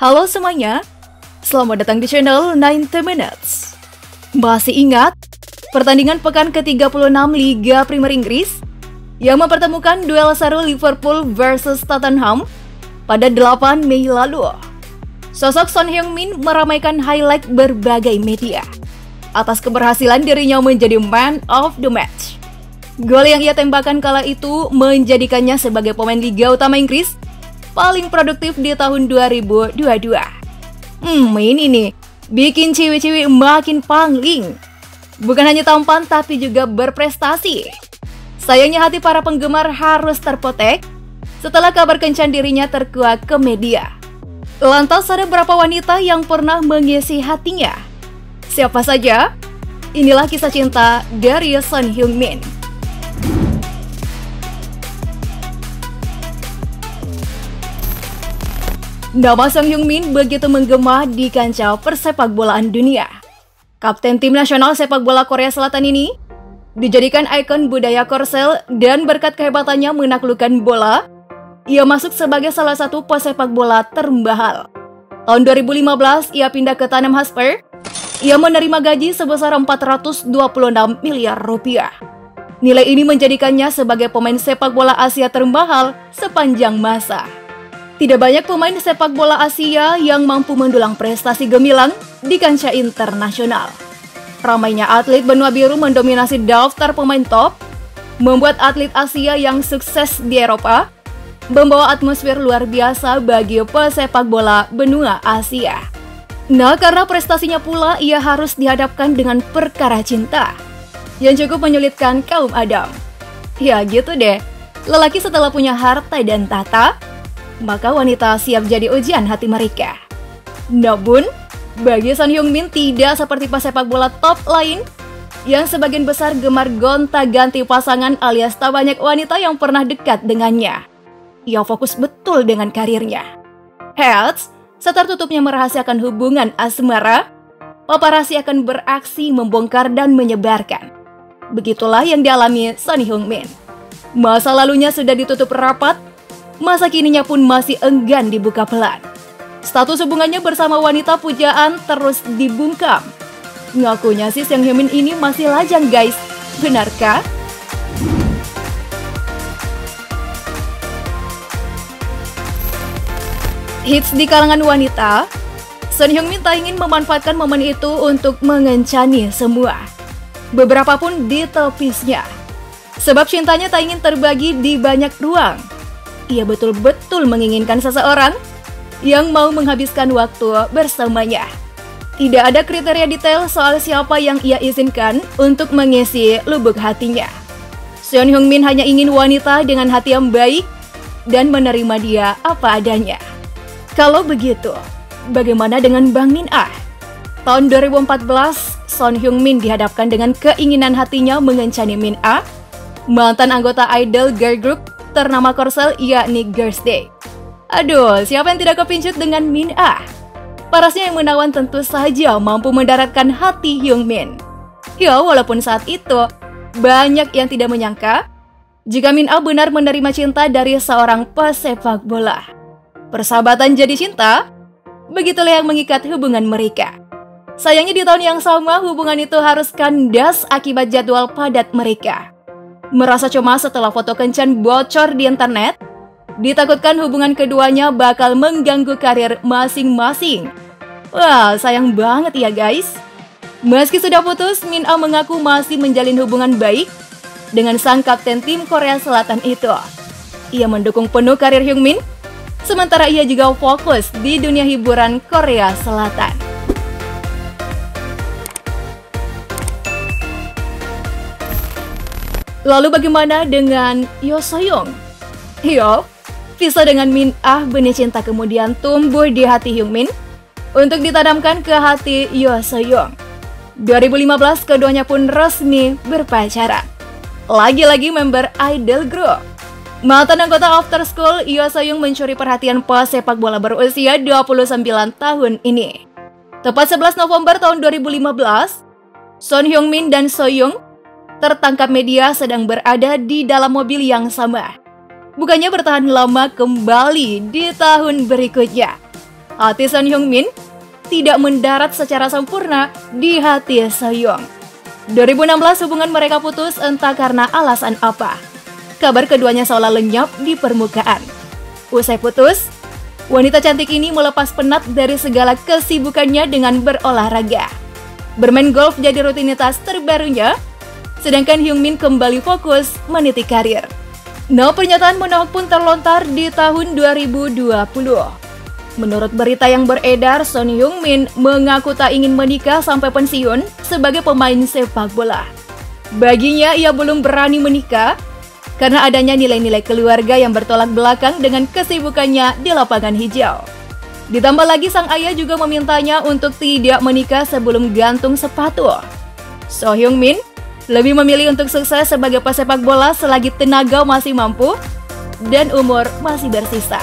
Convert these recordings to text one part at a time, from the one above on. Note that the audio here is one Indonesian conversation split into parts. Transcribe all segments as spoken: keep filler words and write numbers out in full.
Halo semuanya, selamat datang di channel ninety minutes. Masih ingat pertandingan pekan ke tiga puluh enam Liga Premier Inggris yang mempertemukan duel seru Liverpool versus Tottenham pada delapan Mei lalu? Sosok Son Heung-min meramaikan highlight berbagai media atas keberhasilan dirinya menjadi man of the match. Gol yang ia tembakkan kala itu menjadikannya sebagai pemain Liga Utama Inggris paling produktif di tahun dua ribu dua puluh dua. Hmm, ini nih bikin ciwi-ciwi makin pangling. Bukan hanya tampan tapi juga berprestasi. Sayangnya hati para penggemar harus terpotek setelah kabar kencan dirinya terkuak ke media. Lantas ada berapa wanita yang pernah mengisi hatinya? Siapa saja? Inilah kisah cinta dari Son Heung-min. Nama Son Heung-min begitu menggema di kancah persepakbolaan dunia. Kapten tim nasional sepak bola Korea Selatan ini dijadikan ikon budaya Korsel dan berkat kehebatannya menaklukkan bola, ia masuk sebagai salah satu pesepak bola termahal. Tahun dua ribu lima belas ia pindah ke Tottenham Hotspur. Ia menerima gaji sebesar empat ratus dua puluh enam miliar rupiah. Nilai ini menjadikannya sebagai pemain sepak bola Asia termahal sepanjang masa. Tidak banyak pemain sepak bola Asia yang mampu mendulang prestasi gemilang di kancah internasional. Ramainya atlet benua biru mendominasi daftar pemain top, membuat atlet Asia yang sukses di Eropa membawa atmosfer luar biasa bagi pesepak bola benua Asia. Nah, karena prestasinya pula ia harus dihadapkan dengan perkara cinta yang cukup menyulitkan kaum Adam. Ya gitu deh, lelaki setelah punya harta dan tahta, maka wanita siap jadi ujian hati mereka. Namun, bagi Son Heung-min tidak seperti pesepak bola top lain yang sebagian besar gemar gonta-ganti pasangan alias tak banyak wanita yang pernah dekat dengannya. Ia fokus betul dengan karirnya. Heads, setelah tutupnya merahasiakan hubungan asmara, paparazzi akan beraksi membongkar dan menyebarkan. Begitulah yang dialami Son Heung-min. Masa lalunya sudah ditutup rapat, masa kininya pun masih enggan dibuka pelan. Status hubungannya bersama wanita pujaan terus dibungkam. Ngakunya si Son Heung-min ini masih lajang guys, benarkah? Hits di kalangan wanita, Son Heung-min tak ingin memanfaatkan momen itu untuk mengencani semua. Beberapa pun ditepisnya. Sebab cintanya tak ingin terbagi di banyak ruang. Ia betul-betul menginginkan seseorang yang mau menghabiskan waktu bersamanya. Tidak ada kriteria detail soal siapa yang ia izinkan untuk mengisi lubuk hatinya. Son Heung-min hanya ingin wanita dengan hati yang baik dan menerima dia apa adanya. Kalau begitu, bagaimana dengan Bang Min Ah? Tahun dua ribu empat belas, Son Heung-min dihadapkan dengan keinginan hatinya mengencani Min Ah, mantan anggota idol girl group ternama Korsel yakni Girls' Day. Aduh, siapa yang tidak kepincut dengan Min Ah? Parasnya yang menawan tentu saja mampu mendaratkan hati Heung-min. Ya, walaupun saat itu banyak yang tidak menyangka jika Min Ah benar menerima cinta dari seorang pesepak bola. Persahabatan jadi cinta, begitulah yang mengikat hubungan mereka. Sayangnya di tahun yang sama hubungan itu harus kandas akibat jadwal padat mereka. Merasa cemas setelah foto kencan bocor di internet, ditakutkan hubungan keduanya bakal mengganggu karir masing-masing. Wah, sayang banget ya guys. Meski sudah putus, Min Ah mengaku masih menjalin hubungan baik dengan sang kapten tim Korea Selatan itu. Ia mendukung penuh karir Heung-min, sementara ia juga fokus di dunia hiburan Korea Selatan. Lalu bagaimana dengan Yoo So-young? Yo, pisah dengan Min Ah, benih cinta kemudian tumbuh di hati Heung-min untuk ditanamkan ke hati Yoo So-young. dua ribu lima belas keduanya pun resmi berpacaran. Lagi-lagi member idol group. Mantan anggota After School, Yoo So-young mencuri perhatian pesepak bola berusia dua puluh sembilan tahun ini. Tepat sebelas November tahun dua ribu lima belas, Son Heung-min dan So-young tertangkap media sedang berada di dalam mobil yang sama. Bukannya bertahan lama kembali di tahun berikutnya. hati Son Heung-min tidak mendarat secara sempurna di hati Soyoung. dua ribu enam belas hubungan mereka putus entah karena alasan apa. Kabar keduanya seolah lenyap di permukaan. Usai putus, wanita cantik ini melepas penat dari segala kesibukannya dengan berolahraga. Bermain golf jadi rutinitas terbarunya, sedangkan Heung-min kembali fokus meniti karir. No pernyataan menolak pun terlontar di tahun dua ribu dua puluh. Menurut berita yang beredar, Son Heung-min mengaku tak ingin menikah sampai pensiun sebagai pemain sepak bola. Baginya, ia belum berani menikah karena adanya nilai-nilai keluarga yang bertolak belakang dengan kesibukannya di lapangan hijau. Ditambah lagi, sang ayah juga memintanya untuk tidak menikah sebelum gantung sepatu. So Heung-min lebih memilih untuk sukses sebagai pesepak bola selagi tenaga masih mampu dan umur masih bersisa.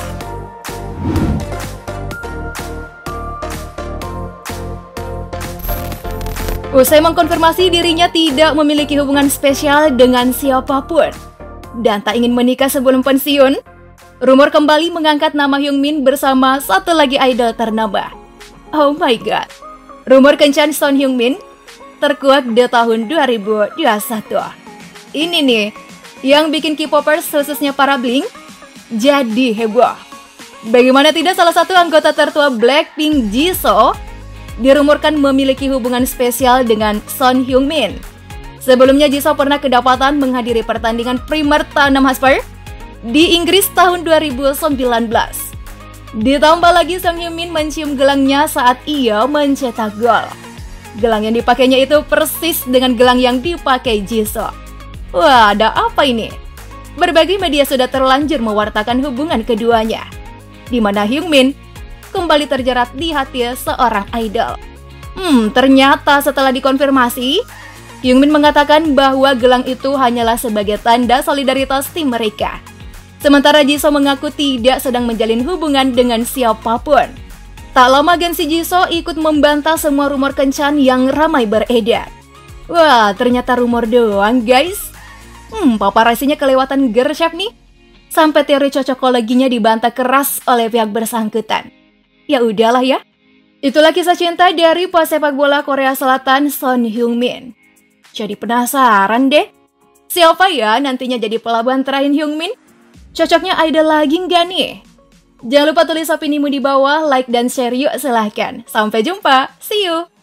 Usai mengkonfirmasi dirinya tidak memiliki hubungan spesial dengan siapapun dan tak ingin menikah sebelum pensiun, rumor kembali mengangkat nama Heung-min bersama satu lagi idol ternama. Oh my god, rumor kencan Son Heung-min terkuak di tahun dua ribu dua puluh satu. Ini nih yang bikin K-popers khususnya para Blink jadi heboh. Bagaimana tidak, salah satu anggota tertua Blackpink, Jisoo, dirumorkan memiliki hubungan spesial dengan Son Heung-min. Sebelumnya Jisoo pernah kedapatan menghadiri pertandingan primer Tottenham Hotspur di Inggris tahun dua ribu sembilan belas. Ditambah lagi Son Heung-min mencium gelangnya saat ia mencetak gol. Gelang yang dipakainya itu persis dengan gelang yang dipakai Jisoo. Wah, ada apa ini? Berbagai media sudah terlanjur mewartakan hubungan keduanya, di mana Heung-min kembali terjerat di hati seorang idol. Hmm, ternyata setelah dikonfirmasi, Heung-min mengatakan bahwa gelang itu hanyalah sebagai tanda solidaritas tim mereka. Sementara Jisoo mengaku tidak sedang menjalin hubungan dengan siapapun. Tak lama Gen si Jisoo ikut membantah semua rumor kencan yang ramai beredar. Wah, ternyata rumor doang guys. Hmm, paparasinya kelewatan gercep nih. Sampai teori cocokologinya dibantah keras oleh pihak bersangkutan. Ya udahlah ya. Itulah kisah cinta dari pesepak bola Korea Selatan Son Heung-min. Jadi penasaran deh, siapa ya nantinya jadi pelabuhan terakhir Heung-min? Cocoknya idol lagi nggak nih? Jangan lupa tulis opinimu di bawah, like dan share yuk silahkan. Sampai jumpa, see you!